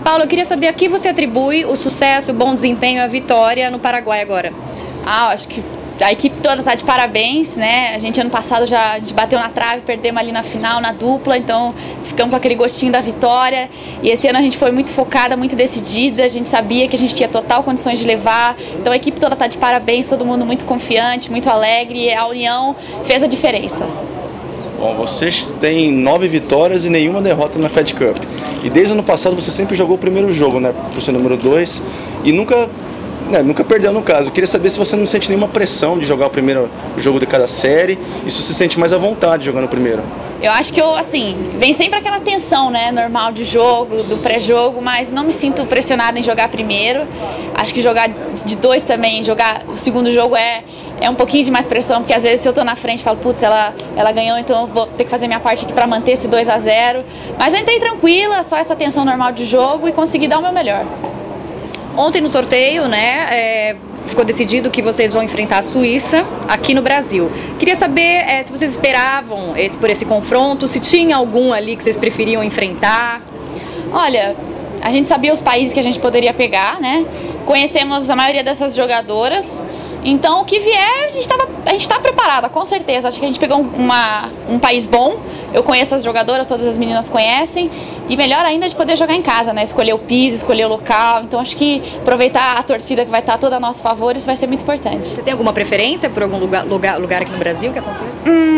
Paulo, eu queria saber a que você atribui o sucesso, o bom desempenho e a vitória no Paraguai agora. Acho que a equipe toda está de parabéns, né? A gente ano passado a gente bateu na trave, perdemos ali na final, na dupla, então ficamos com aquele gostinho da vitória. E esse ano a gente foi muito focada, muito decidida, a gente sabia que a gente tinha total condições de levar. Então a equipe toda está de parabéns, todo mundo muito confiante, muito alegre, e a união fez a diferença. Bom, vocês têm 9 vitórias e nenhuma derrota na Fed Cup. E desde o ano passado você sempre jogou o primeiro jogo, né? Por ser número 2, e nunca perdeu no caso. Eu queria saber se você não sente nenhuma pressão de jogar o primeiro jogo de cada série e se você sente mais à vontade jogando o primeiro. Eu acho que vem sempre aquela tensão, né, normal de jogo, do pré-jogo, mas não me sinto pressionada em jogar primeiro. Acho que jogar de 2 também, jogar o segundo jogo é um pouquinho de mais pressão, porque às vezes se eu tô na frente, falo, putz, ela ganhou, então eu vou ter que fazer minha parte aqui para manter esse 2-0. Mas eu entrei tranquila, só essa tensão normal de jogo e consegui dar o meu melhor. Ontem no sorteio, né, ficou decidido que vocês vão enfrentar a Suíça aqui no Brasil. Queria saber se vocês esperavam por esse confronto, se tinha algum ali que vocês preferiam enfrentar. Olha, a gente sabia os países que a gente poderia pegar, né? Conhecemos a maioria dessas jogadoras. Então, o que vier, a gente está preparada, com certeza. Acho que a gente pegou um país bom. Eu conheço as jogadoras, todas as meninas conhecem. E melhor ainda de poder jogar em casa, né? Escolher o piso, escolher o local. Então, acho que aproveitar a torcida que vai estar toda a nosso favor, isso vai ser muito importante. Você tem alguma preferência por algum lugar aqui no Brasil que aconteça?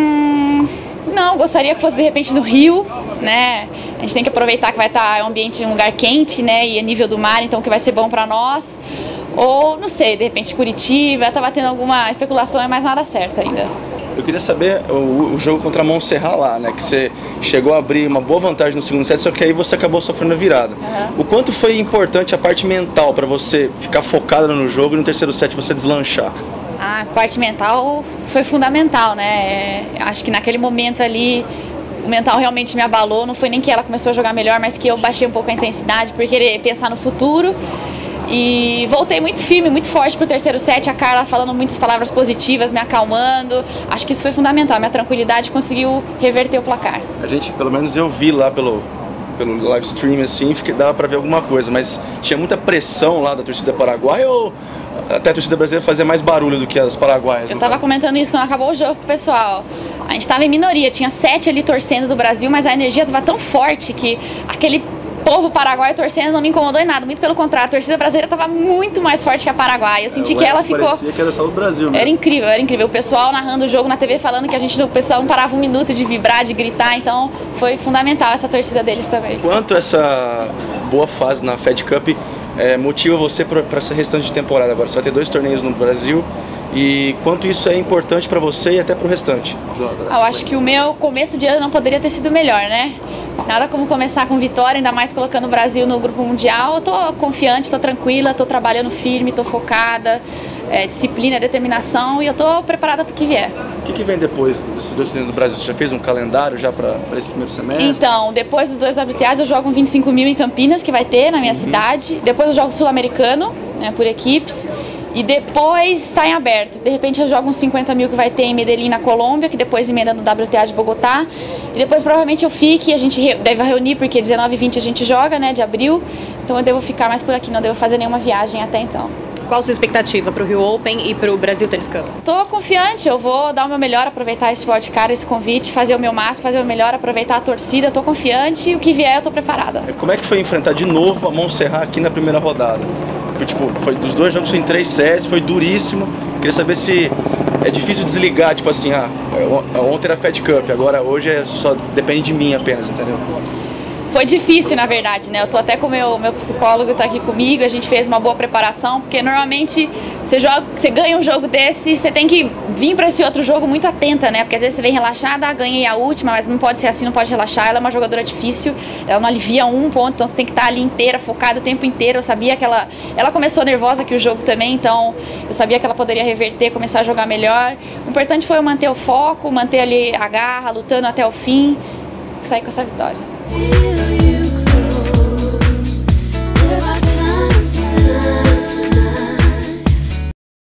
Não, gostaria que fosse de repente no Rio, né? A gente tem que aproveitar que vai estar um ambiente, um lugar quente, né? E a nível do mar, então que vai ser bom para nós. Ou, não sei, de repente Curitiba, tá batendo alguma especulação, mas nada certo ainda. Eu queria saber o jogo contra a Montserrat lá, né? Que você chegou a abrir uma boa vantagem no segundo set, só que aí você acabou sofrendo a virada. O quanto foi importante a parte mental para você ficar focada no jogo e no terceiro set você deslanchar? A parte mental foi fundamental, né? Acho que naquele momento ali o mental realmente me abalou. Não foi nem que ela começou a jogar melhor, mas que eu baixei um pouco a intensidade por querer pensar no futuro. E voltei muito firme, muito forte pro terceiro set, a Carla falando muitas palavras positivas, me acalmando. Acho que isso foi fundamental, minha tranquilidade conseguiu reverter o placar. A gente, pelo menos eu vi lá pelo live stream assim, dava pra ver alguma coisa, mas tinha muita pressão lá da torcida paraguaia ou até a torcida brasileira fazia mais barulho do que as paraguaias? Eu tava comentando isso quando acabou o jogo com o pessoal. A gente tava em minoria, tinha 7 ali torcendo do Brasil, mas a energia tava tão forte que aquele povo paraguaio torcendo não me incomodou em nada, muito pelo contrário, a torcida brasileira estava muito mais forte que a paraguaia. Eu senti que ela ficou... Parecia que era só do Brasil, né? Era incrível, era incrível. O pessoal narrando o jogo na TV falando que o pessoal não parava um minuto de vibrar, de gritar, então foi fundamental essa torcida deles também. Quanto essa boa fase na Fed Cup motiva você para essa restante de temporada agora? Você vai ter 2 torneios no Brasil. E quanto isso é importante para você e até para o restante? Eu acho que o meu começo de ano não poderia ter sido melhor, né? Nada como começar com vitória, ainda mais colocando o Brasil no grupo mundial. Eu tô confiante, tô tranquila, tô trabalhando firme, tô focada, disciplina, determinação, e eu tô preparada para o que vier. O que vem depois desses 2 torneios do Brasil? Você já fez um calendário já para esse primeiro semestre? Então, depois dos 2 WTAs eu jogo um 25 mil em Campinas, que vai ter na minha cidade. Depois eu jogo Sul-Americano, né, por equipes. E depois está em aberto. De repente eu jogo uns 50 mil que vai ter em Medellín, na Colômbia, que depois emenda no WTA de Bogotá. E depois provavelmente eu fique, a gente deve reunir, porque 19 e 20 a gente joga, né, de abril. Então eu devo ficar mais por aqui, não devo fazer nenhuma viagem até então. Qual a sua expectativa para o Rio Open e para o Brasil Tennis Cup? Tô confiante, eu vou dar o meu melhor, aproveitar esse wildcard, esse convite, fazer o meu máximo, fazer o melhor, aproveitar a torcida. Tô confiante e o que vier eu tô preparada. Como é que foi enfrentar de novo a Montserrat aqui na primeira rodada? Tipo, foi dos 2 jogos em 3 sets, foi duríssimo. Queria saber se é difícil desligar, tipo assim, ontem era Fed Cup, agora hoje só depende de mim apenas, entendeu? Foi difícil, na verdade, né? Eu tô até com o meu psicólogo tá aqui comigo, a gente fez uma boa preparação, porque normalmente você ganha um jogo desse, você tem que vir para esse outro jogo muito atenta, né? Porque às vezes você vem relaxada, ganhei a última, mas não pode ser assim, não pode relaxar. Ela é uma jogadora difícil, ela não alivia um ponto, então você tem que estar ali inteira, focada o tempo inteiro. Eu sabia que ela começou nervosa aqui o jogo também, então eu sabia que ela poderia reverter, começar a jogar melhor. O importante foi eu manter o foco, manter ali a garra, lutando até o fim, sair com essa vitória.